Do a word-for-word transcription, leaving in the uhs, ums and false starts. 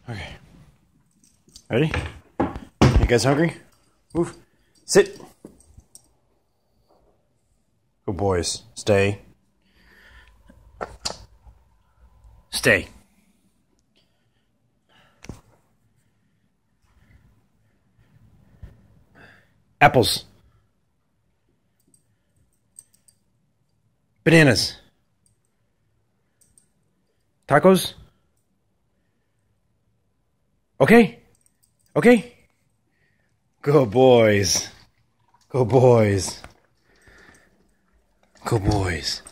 Okay. Ready? You guys hungry? Move. Sit. Good boys. Stay. Stay. Apples. Bananas. Tacos? Okay? Okay? Good boys. Good boys. Good boys.